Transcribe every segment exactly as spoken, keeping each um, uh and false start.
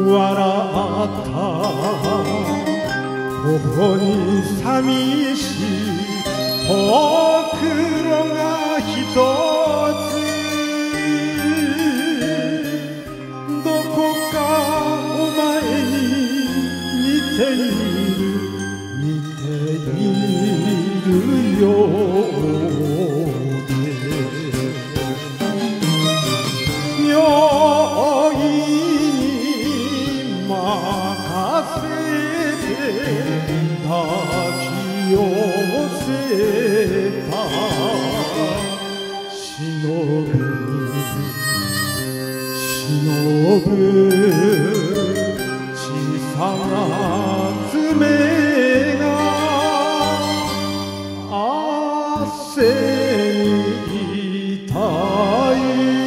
笑った頬に寂しいほくろがひとつどこかお前に似ている似ているようで妙に任せ抱き寄せた忍ぶ忍ぶ小さな爪が汗に痛い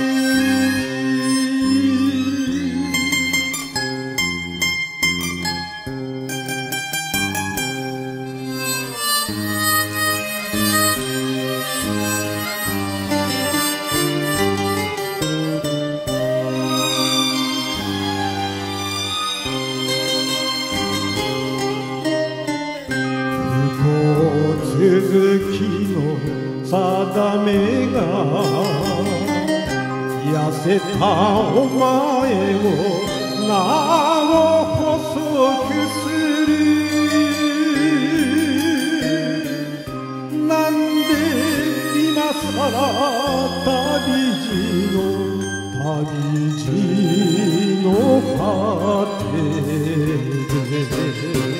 続きの定めが痩せたお前をなお細くするなんで今さら旅路の旅路の果てで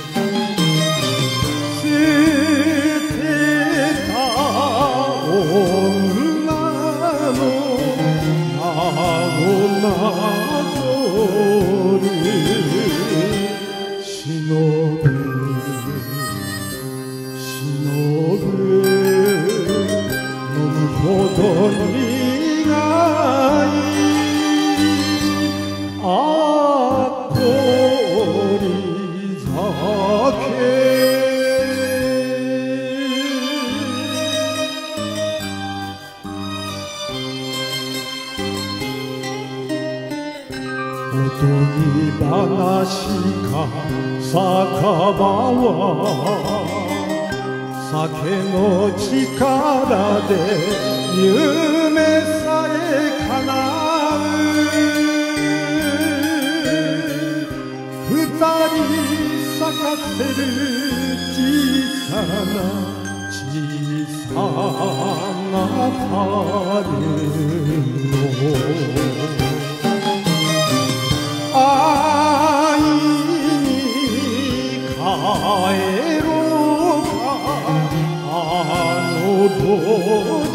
おとぎ話か酒場は酒の力で夢さえ叶う二人咲かせる小さな小さな春を会いに帰ろうかあの頃